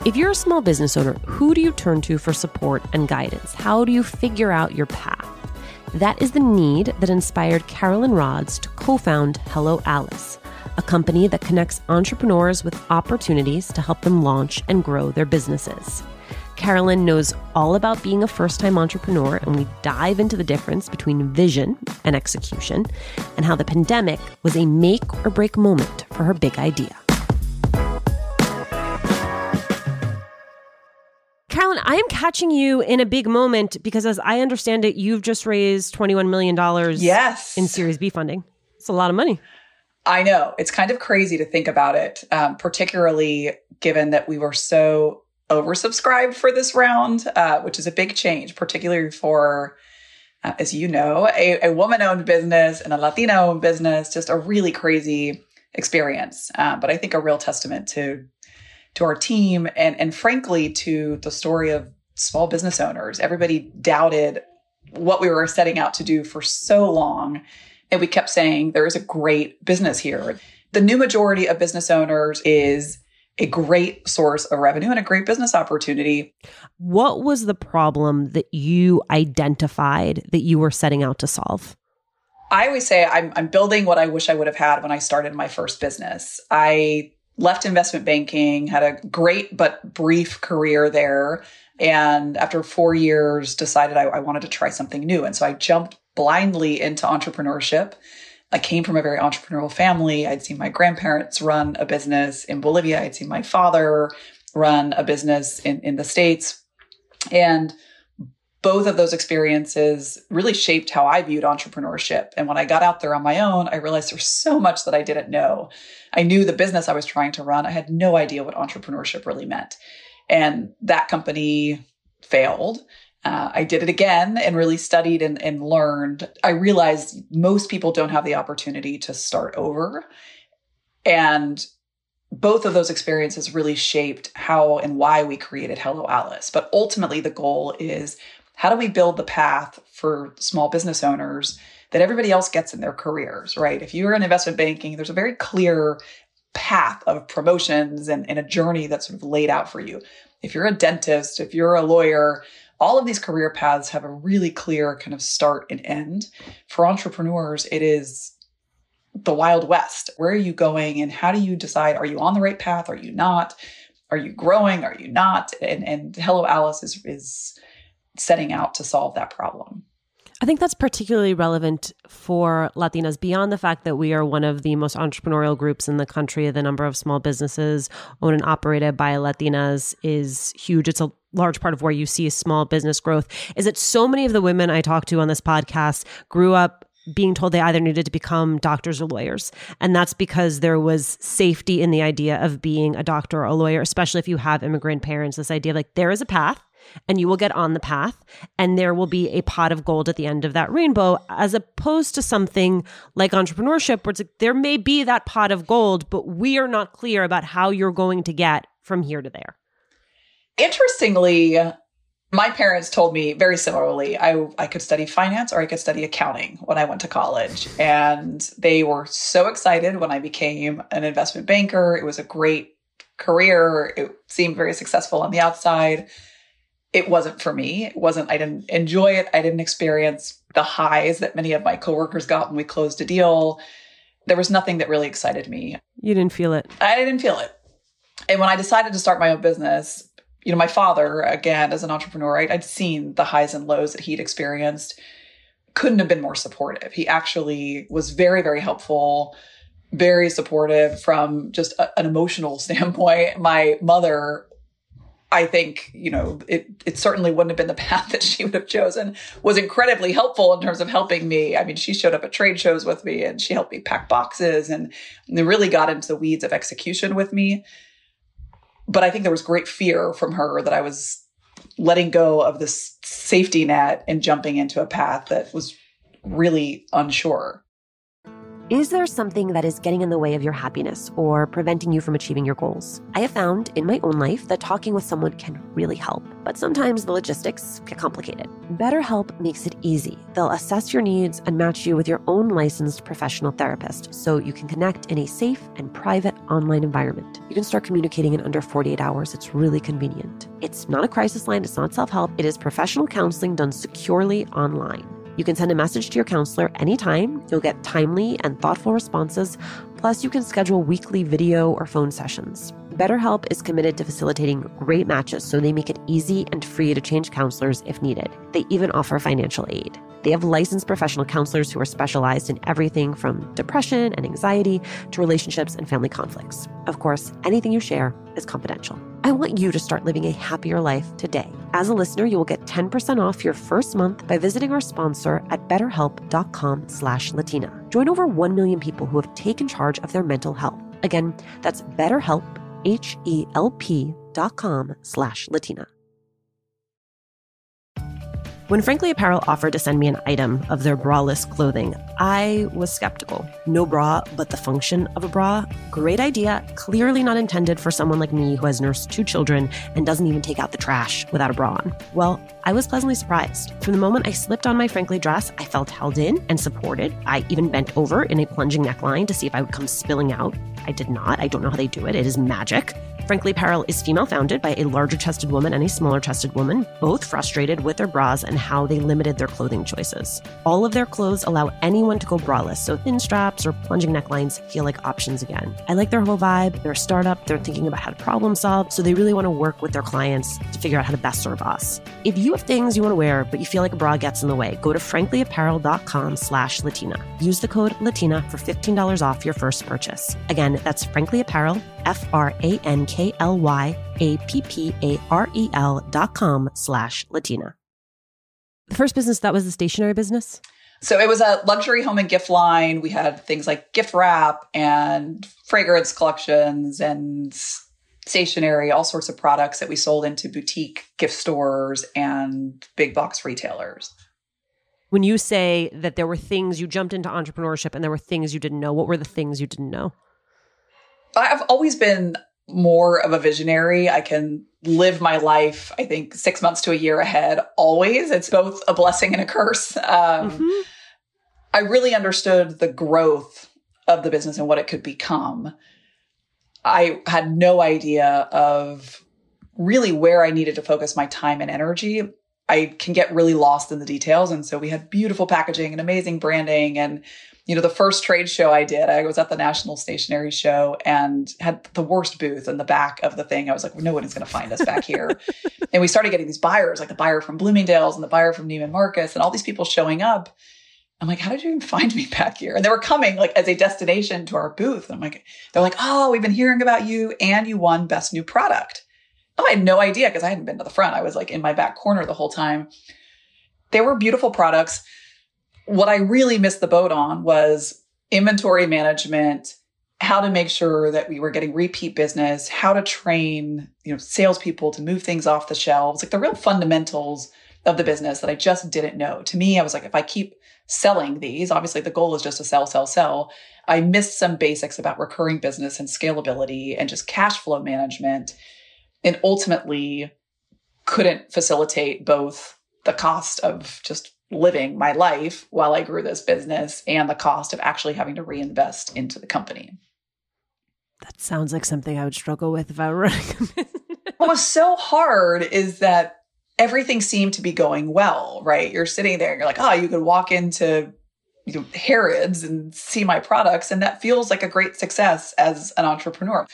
If you're a small business owner, who do you turn to for support and guidance? How do you figure out your path? That is the need that inspired Carolyn Rodz to co-found Hello Alice, a company that connects entrepreneurs with opportunities to help them launch and grow their businesses. Carolyn knows all about being a first-time entrepreneur, and we dive into the difference between vision and execution and how the pandemic was a make or break moment for her big idea. Carolyn, I am catching you in a big moment because, as I understand it, you've just raised $21 million in Series B funding. It's a lot of money. I know. It's kind of crazy to think about it, particularly given that we were so oversubscribed for this round, which is a big change, particularly for, as you know, a woman-owned business and a Latina-owned business, just a really crazy experience. But I think a real testament to our team and frankly, to the story of small business owners. Everybody doubted what we were setting out to do for so long. And we kept saying, there is a great business here. The new majority of business owners is a great source of revenue and a great business opportunity. What was the problem that you identified that you were setting out to solve? I always say I'm building what I wish I would have had when I started my first business. I left investment banking, had a great but brief career there. And after 4 years, decided I wanted to try something new. And so I jumped blindly into entrepreneurship. I came from a very entrepreneurial family. I'd seen my grandparents run a business in Bolivia. I'd seen my father run a business in the States. And both of those experiences really shaped how I viewed entrepreneurship. And when I got out there on my own, I realized there's so much that I didn't know. I knew the business I was trying to run. I had no idea what entrepreneurship really meant. And that company failed. I did it again and really studied and learned. I realized most people don't have the opportunity to start over. And both of those experiences really shaped how and why we created Hello Alice. But ultimately, the goal is, how do we build the path for small business owners that everybody else gets in their careers, right? If you're in investment banking, there's a very clear path of promotions and a journey that's sort of laid out for you. If you're a dentist, if you're a lawyer, all of these career paths have a really clear kind of start and end. For entrepreneurs, it is the Wild West. Where are you going and how do you decide, are you on the right path? Are you not? Are you growing? Are you not? And Hello Alice is setting out to solve that problem. I think that's particularly relevant for Latinas, beyond the fact that we are one of the most entrepreneurial groups in the country. The number of small businesses owned and operated by Latinas is huge. It's a large part of where you see small business growth, is that so many of the women I talk to on this podcast grew up being told they either needed to become doctors or lawyers. And that's because there was safety in the idea of being a doctor or a lawyer, especially if you have immigrant parents. This idea of like, there is a path and you will get on the path and there will be a pot of gold at the end of that rainbow, as opposed to something like entrepreneurship where it's like, there may be that pot of gold, but we are not clear about how you're going to get from here to there. Interestingly, my parents told me very similarly, I could study finance or I could study accounting when I went to college. And they were so excited when I became an investment banker. It was a great career. It seemed very successful on the outside. It wasn't for me. I didn't enjoy it. I didn't experience the highs that many of my coworkers got when we closed a deal. There was nothing that really excited me. You didn't feel it. I didn't feel it. And when I decided to start my own business, my father, again, as an entrepreneur, I'd seen the highs and lows that he'd experienced, couldn't have been more supportive. He actually was very, very helpful, very supportive from just an emotional standpoint. My mother, I think, it certainly wouldn't have been the path that she would have chosen, was incredibly helpful in terms of helping me. I mean, she showed up at trade shows with me and she helped me pack boxes and they really got into the weeds of execution with me. But I think there was great fear from her that I was letting go of this safety net and jumping into a path that was really unsure. Is there something that is getting in the way of your happiness or preventing you from achieving your goals? I have found in my own life that talking with someone can really help, but sometimes the logistics get complicated. BetterHelp makes it easy. They'll assess your needs and match you with your own licensed professional therapist so you can connect in a safe and private online environment. You can start communicating in under 48 hours. It's really convenient. It's not a crisis line. It's not self-help. It is professional counseling done securely online. You can send a message to your counselor anytime. You'll get timely and thoughtful responses. Plus, you can schedule weekly video or phone sessions. BetterHelp is committed to facilitating great matches, so they make it easy and free to change counselors if needed. They even offer financial aid. They have licensed professional counselors who are specialized in everything from depression and anxiety to relationships and family conflicts. Of course, anything you share is confidential. I want you to start living a happier life today. As a listener, you will get 10% off your first month by visiting our sponsor at betterhelp.com/Latina. Join over 1 million people who have taken charge of their mental health. Again, that's BetterHelp, HELP.com/Latina. When Frankly Apparel offered to send me an item of their braless clothing, I was skeptical. No bra, but the function of a bra? Great idea. Clearly not intended for someone like me who has nursed 2 children and doesn't even take out the trash without a bra on. Well, I was pleasantly surprised. From the moment I slipped on my Frankly dress, I felt held in and supported. I even bent over in a plunging neckline to see if I would come spilling out. I did not. I don't know how they do it. It is magic. Frankly Apparel is female-founded by a larger-chested woman and a smaller-chested woman, both frustrated with their bras and how they limited their clothing choices. All of their clothes allow anyone to go braless, so thin straps or plunging necklines feel like options again. I like their whole vibe. They're a startup. They're thinking about how to problem solve, so they really want to work with their clients to figure out how to best serve us. If you have things you want to wear, but you feel like a bra gets in the way, go to franklyapparel.com/Latina. Use the code Latina for $15 off your first purchase. Again, that's Frankly Apparel, FranklyApparel.com/Latina. The first business, that was the stationery business? So it was a luxury home and gift line. We had things like gift wrap and fragrance collections and stationery, all sorts of products that we sold into boutique gift stores and big box retailers. When you say that there were things, you jumped into entrepreneurship and there were things you didn't know, what were the things you didn't know? I've always been more of a visionary. I can live my life, I think, 6 months to a year ahead, always. It's both a blessing and a curse. I really understood the growth of the business and what it could become. I had no idea of really where I needed to focus my time and energy. I can get really lost in the details. And so we had beautiful packaging and amazing branding. And, the first trade show I did, I was at the National Stationery Show and had the worst booth in the back of the thing. I was like, well, no one is going to find us back here. And we started getting these buyers, like the buyer from Bloomingdale's and the buyer from Neiman Marcus and all these people showing up. I'm like, how did you even find me back here? And they were coming like as a destination to our booth. And I'm like, they're like, oh, we've been hearing about you and you won Best New Product. Oh, I had no idea because I hadn't been to the front. I was like in my back corner the whole time. They were beautiful products. What I really missed the boat on was inventory management, how to make sure that we were getting repeat business, how to train, salespeople to move things off the shelves, like the real fundamentals of the business that I just didn't know. To me, I was like, if I keep selling these, obviously the goal is just to sell, sell, sell. I missed some basics about recurring business and scalability and just cash flow management, and ultimately couldn't facilitate both the cost of just living my life while I grew this business and the cost of actually having to reinvest into the company. That sounds like something I would struggle with if I were running a business. What was so hard is that everything seemed to be going well, right? You're sitting there and you're like, oh, you could walk into Harrods and see my products. And that feels like a great success as an entrepreneur.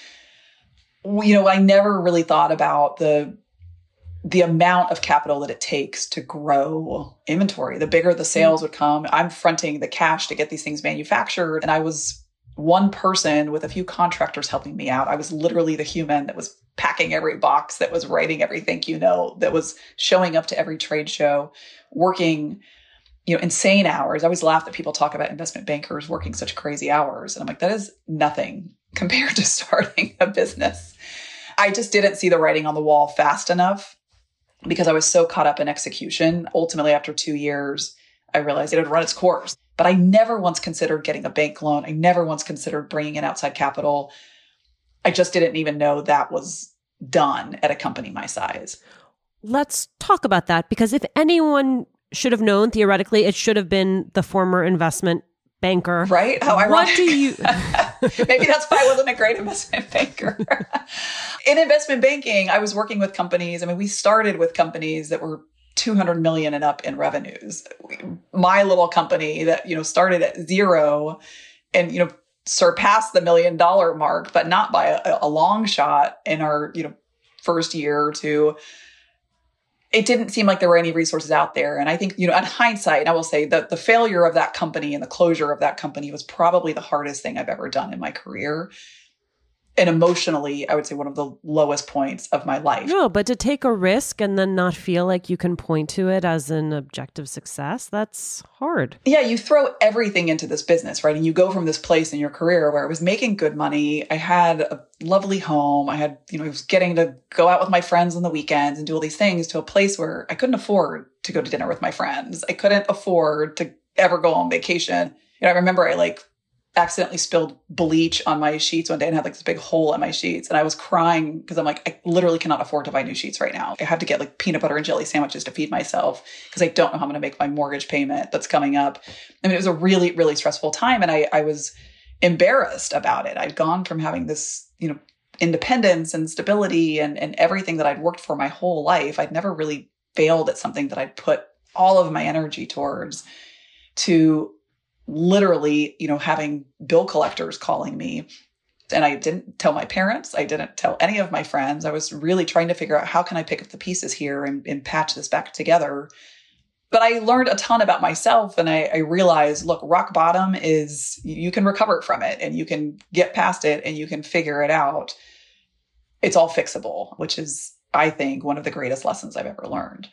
I never really thought about the amount of capital that it takes to grow inventory. The bigger the sales would come, I'm fronting the cash to get these things manufactured. And I was one person with a few contractors helping me out. I was literally the human that was packing every box, that was writing every thank you note, that was showing up to every trade show, working, insane hours. I always laugh that people talk about investment bankers working such crazy hours. And I'm like, that is nothing compared to starting a business. I just didn't see the writing on the wall fast enough because I was so caught up in execution. Ultimately, after 2 years, I realized it had run its course. But I never once considered getting a bank loan. I never once considered bringing in outside capital. I just didn't even know that was done at a company my size. Let's talk about that, because if anyone should have known, theoretically, it should have been the former investment banker. Right? How ironic. What do you... Maybe that's why I wasn't a great investment banker. In investment banking, I was working with companies. I mean, we started with companies that were 200 million and up in revenues. My little company that, started at zero and, surpassed the $1 million mark, but not by a long shot in our, first year or two. It didn't seem like there were any resources out there. And I think, in hindsight, I will say that the failure of that company and the closure of that company was probably the hardest thing I've ever done in my career. And emotionally, I would say one of the lowest points of my life. No, but to take a risk and then not feel like you can point to it as an objective success, that's hard. Yeah, you throw everything into this business, right? And you go from this place in your career where I was making good money. I had a lovely home. I had, I was getting to go out with my friends on the weekends and do all these things, to a place where I couldn't afford to go to dinner with my friends. I couldn't afford to ever go on vacation. I remember I accidentally spilled bleach on my sheets one day and had this big hole in my sheets. And I was crying because I'm I literally cannot afford to buy new sheets right now. I have to get peanut butter and jelly sandwiches to feed myself because I don't know how I'm going to make my mortgage payment that's coming up. I mean, it was a really, really stressful time. And I was embarrassed about it. I'd gone from having this, independence and stability and everything that I'd worked for my whole life. I'd never really failed at something that I'd put all of my energy towards, to literally, having bill collectors calling me. And I didn't tell my parents. I didn't tell any of my friends. I was really trying to figure out how can I pick up the pieces here and patch this back together. But I learned a ton about myself. And I realized, look, rock bottom is, you can recover from it and you can get past it and you can figure it out. It's all fixable, which is, I think, one of the greatest lessons I've ever learned.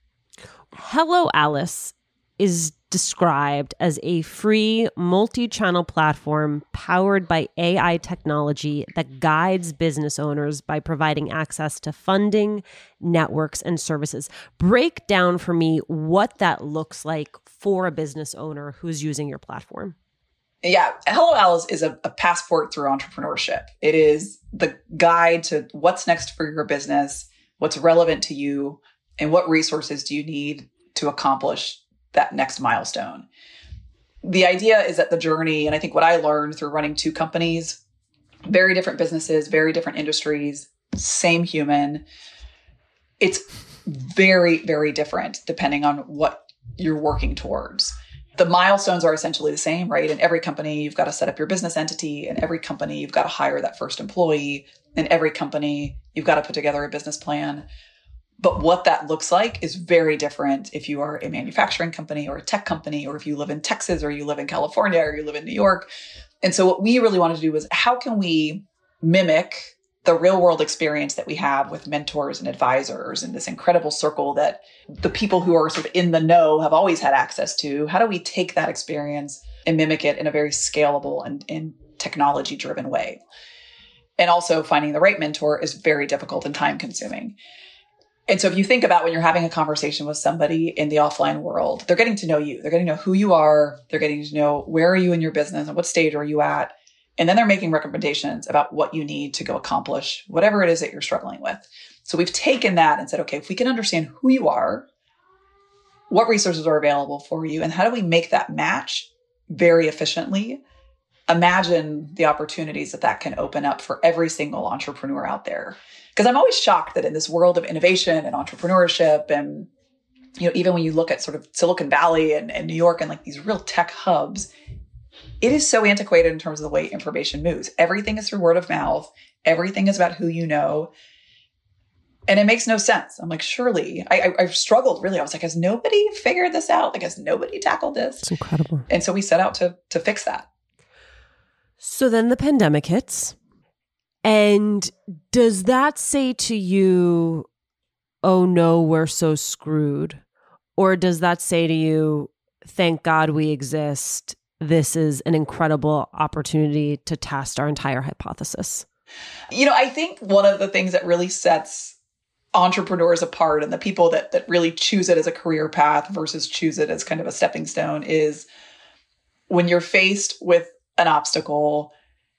Hello, Alice is described as a free multi-channel platform powered by AI technology that guides business owners by providing access to funding, networks, and services. Break down for me what that looks like for a business owner who's using your platform. Yeah. Hello, Alice is a passport through entrepreneurship. It is the guide to what's next for your business, what's relevant to you, and what resources do you need to accomplish that next milestone. The idea is that the journey, and I think what I learned through running two companies, very different businesses, very different industries, same human, it's very, very different depending on what you're working towards. The milestones are essentially the same, right? In every company, you've got to set up your business entity. In every company, you've got to hire that first employee. In every company, you've got to put together a business plan. But what that looks like is very different if you are a manufacturing company or a tech company, or if you live in Texas or you live in California or you live in New York. And so what we really wanted to do was, how can we mimic the real world experience that we have with mentors and advisors and this incredible circle that the people who are sort of in the know have always had access to? How do we take that experience and mimic it in a very scalable and technology driven way? And also finding the right mentor is very difficult and time consuming. And so if you think about when you're having a conversation with somebody in the offline world, they're getting to know you. They're getting to know who you are. They're getting to know where are you in your business and what stage are you at. And then they're making recommendations about what you need to go accomplish whatever it is that you're struggling with. So we've taken that and said, okay, if we can understand who you are, what resources are available for you, and how do we make that match very efficiently, imagine the opportunities that can open up for every single entrepreneur out there. Because I'm always shocked that in this world of innovation and entrepreneurship, and even when you look at sort of Silicon Valley and New York and these real tech hubs, it is so antiquated in terms of the way information moves. Everything is through word of mouth. Everything is about who you know. And it makes no sense. I'm surely, I've struggled really. I was has nobody figured this out? Has nobody tackled this? It's incredible. And so we set out to fix that. So then the pandemic hits. And does that say to you, oh no, we're so screwed? Or does that say to you, thank God we exist? This is an incredible opportunity to test our entire hypothesis. I think one of the things that really sets entrepreneurs apart and the people that really choose it as a career path versus choose it as kind of a stepping stone is when you're faced with an obstacle,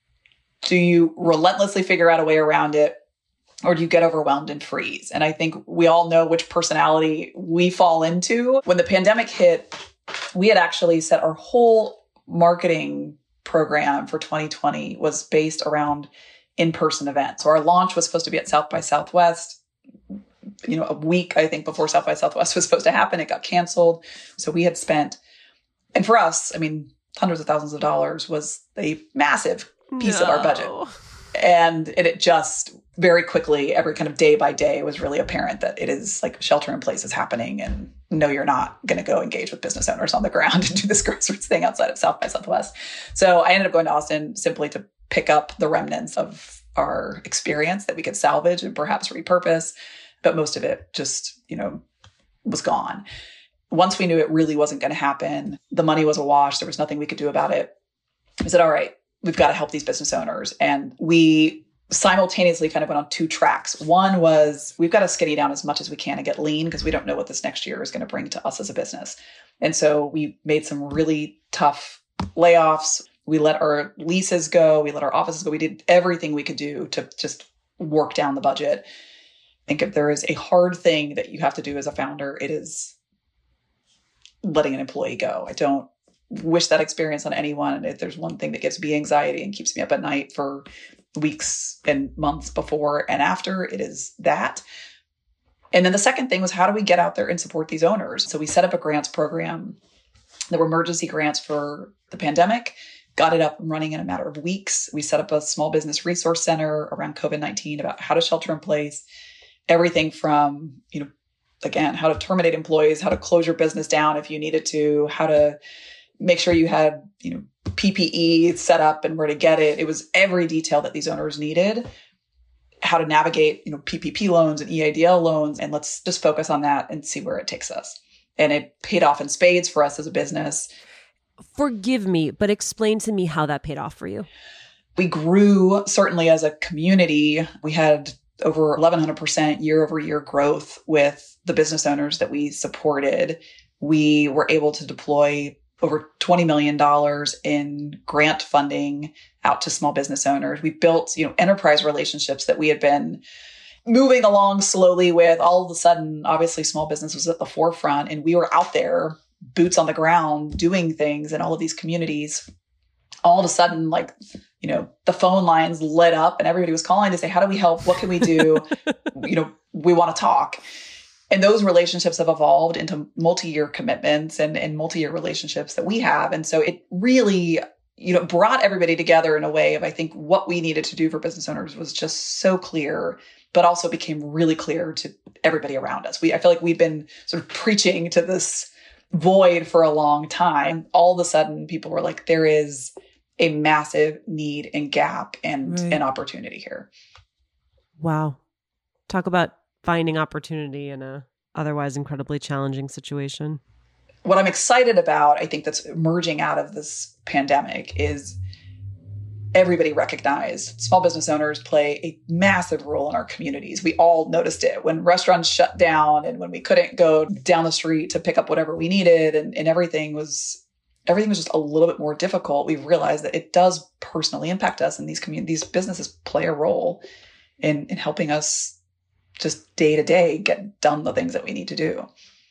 do you relentlessly figure out a way around it, or do you get overwhelmed and freeze? And I think we all know which personality we fall into. When the pandemic hit, we had actually set our whole marketing program for 2020 was based around in-person events. So our launch was supposed to be at South by Southwest, a week, I think, before South by Southwest was supposed to happen. It got canceled. So we had spent, and for us, hundreds of thousands of dollars was a massive piece of our budget. And it just very quickly, every kind of day by day, was really apparent that it is like shelter in place is happening. And no, you're not going to go engage with business owners on the ground and do this grassroots thing outside of South by Southwest. So I ended up going to Austin simply to pick up the remnants of our experience that we could salvage and perhaps repurpose. But most of it just, was gone. Once we knew it really wasn't going to happen, the money was awash. There was nothing we could do about it. I said, all right, we've got to help these business owners. And we simultaneously kind of went on two tracks. One was we've got to skinny down as much as we can and get lean because we don't know what this next year is going to bring to us as a business. And so we made some really tough layoffs. We let our leases go. We let our offices go. We did everything we could do to just work down the budget. I think if there is a hard thing that you have to do as a founder, it is letting an employee go. I don't wish that experience on anyone. And if there's one thing that gives me anxiety and keeps me up at night for weeks and months before and after, it is that. And then the second thing was, how do we get out there and support these owners? So we set up a grants program. There were emergency grants for the pandemic, got it up and running in a matter of weeks. We set up a small business resource center around COVID-19 about how to shelter in place, everything from, again, how to terminate employees, how to close your business down if you needed to, how to make sure you had, PPE set up and where to get it. It was every detail that these owners needed, how to navigate, PPP loans and EIDL loans. And let's just focus on that and see where it takes us. And it paid off in spades for us as a business. Forgive me, but explain to me how that paid off for you. We grew, certainly as a community. We had over 1,100% year over year growth with the business owners that we supported. We were able to deploy over $20 million in grant funding out to small business owners. We built, enterprise relationships that we had been moving along slowly with. All of a sudden, obviously, small business was at the forefront, and we were out there, boots on the ground, doing things in all of these communities. All of a sudden, the phone lines lit up and everybody was calling to say, how do we help? What can we do? We want to talk. And those relationships have evolved into multi-year commitments and multi-year relationships that we have. And so it really, brought everybody together in a way of, I think, what we needed to do for business owners was just so clear, but also became really clear to everybody around us. I feel like we've been sort of preaching to this void for a long time. All of a sudden, people were like, there is a massive need and gap and an opportunity here. Wow. Talk about finding opportunity in a otherwise incredibly challenging situation. What I'm excited about, I think that's emerging out of this pandemic is everybody recognized small business owners play a massive role in our communities. We all noticed it when restaurants shut down and when we couldn't go down the street to pick up whatever we needed and everything was just a little bit more difficult. We realized that it does personally impact us, and these businesses play a role in helping us just day to day get done the things that we need to do.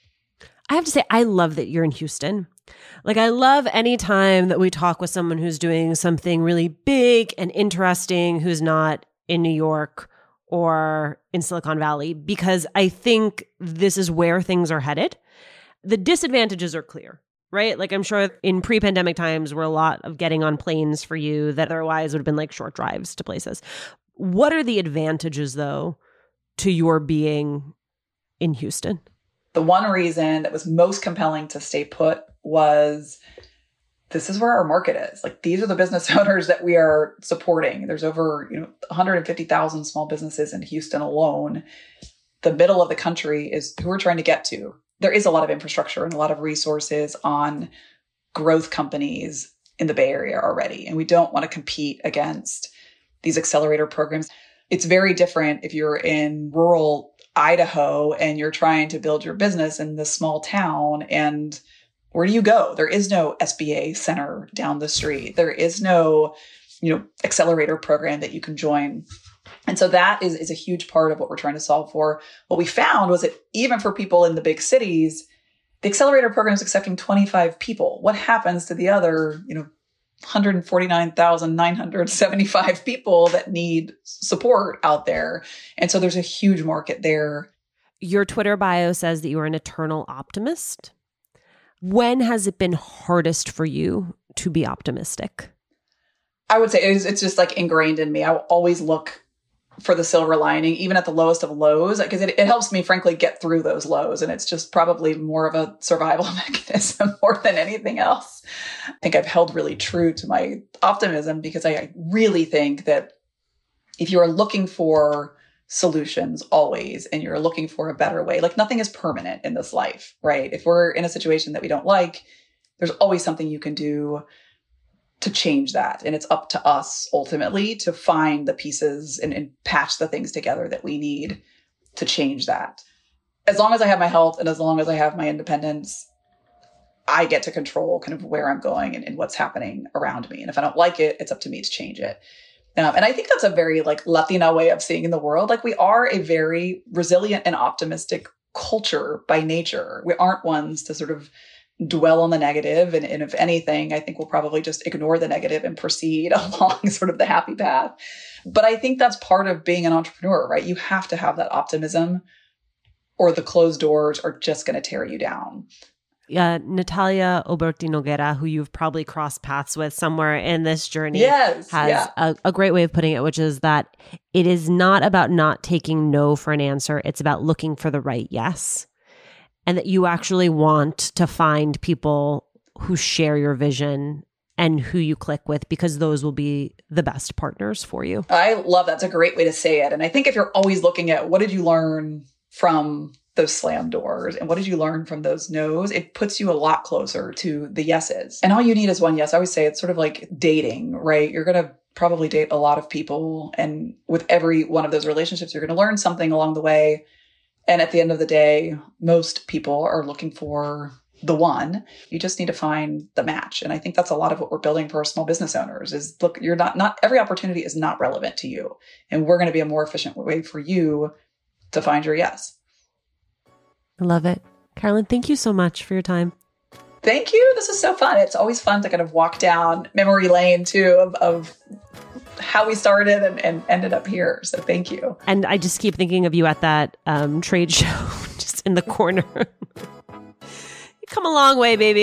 I have to say, I love that you're in Houston. I love any time that we talk with someone who's doing something really big and interesting, who's not in New York or in Silicon Valley, because I think this is where things are headed. The disadvantages are clear, right? I'm sure in pre-pandemic times were a lot of getting on planes for you that otherwise would have been short drives to places. What are the advantages, though, to your being in Houston? The one reason that was most compelling to stay put was this is where our market is. These are the business owners that we are supporting. There's over 150,000 small businesses in Houston alone. The middle of the country is who we're trying to get to. There is a lot of infrastructure and a lot of resources on growth companies in the Bay Area already. And we don't want to compete against these accelerator programs. It's very different if you're in rural Idaho and you're trying to build your business in this small town and where do you go? There is no SBA center down the street. There is no, accelerator program that you can join. And so that is a huge part of what we're trying to solve for. What we found was that even for people in the big cities, the accelerator program is accepting 25 people. What happens to the other, 149,975 people that need support out there? And so there's a huge market there. Your Twitter bio says that you are an eternal optimist. When has it been hardest for you to be optimistic? I would say it's just like ingrained in me. I will always look for the silver lining, even at the lowest of lows, because it helps me, frankly, get through those lows. And it's just probably more of a survival mechanism more than anything else. I think I've held really true to my optimism because I really think that if you are looking for solutions always, and you're looking for a better way, like nothing is permanent in this life, right? If we're in a situation that we don't like, there's always something you can do to change that. And it's up to us ultimately to find the pieces and patch the things together that we need to change that. As long as I have my health and as long as I have my independence, I get to control kind of where I'm going and what's happening around me. And if I don't like it, it's up to me to change it. And I think that's a very Latina way of seeing the world. We are a very resilient and optimistic culture by nature. We aren't ones to sort of dwell on the negative. And if anything, I think we'll probably just ignore the negative and proceed along sort of the happy path. But I think that's part of being an entrepreneur, right? You have to have that optimism or the closed doors are just going to tear you down. Natalia Oberti-Noguera, who you've probably crossed paths with somewhere in this journey, has a great way of putting it, which is that it is not about not taking no for an answer. It's about looking for the right yes. And that you actually want to find people who share your vision and who you click with, because those will be the best partners for you. I love that. It's a great way to say it. And I think if you're always looking at what did you learn from those slam doors and what did you learn from those no's, it puts you a lot closer to the yeses. And all you need is one yes. I always say it's sort of like dating, right? You're going to probably date a lot of people. And with every one of those relationships, you're going to learn something along the way. And at the end of the day, most people are looking for the one. You just need to find the match. And I think that's a lot of what we're building for our small business owners is, look, you're not every opportunity is not relevant to you. And we're going to be a more efficient way for you to find your yes. I love it. Carolyn, thank you so much for your time. Thank you. This is so fun. It's always fun to kind of walk down memory lane too of how we started and ended up here. So thank you. And I just keep thinking of you at that trade show, just in the corner. You come a long way, baby.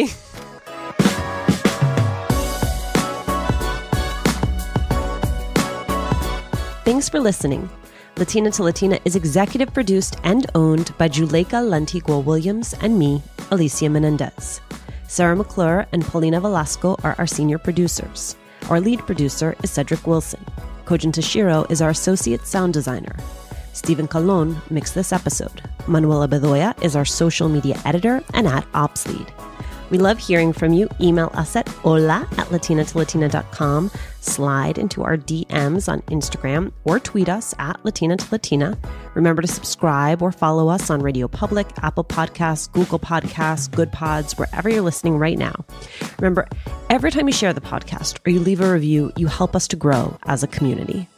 Thanks for listening. Latina to Latina is executive produced and owned by Juleka Lantigua-Williams and me, Alicia Menendez. Sarah McClure and Paulina Velasco are our senior producers. Our lead producer is Cedric Wilson. Kojin Tashiro is our associate sound designer. Stephen Colon mixed this episode. Manuela Bedoya is our social media editor and @OpsLead. We love hearing from you. Email us at hola@latinatolatina.com. Slide into our DMs on Instagram or tweet us @LatinaToLatina. Remember to subscribe or follow us on Radio Public, Apple Podcasts, Google Podcasts, Good Pods, wherever you're listening right now. Remember, every time you share the podcast or you leave a review, you help us to grow as a community.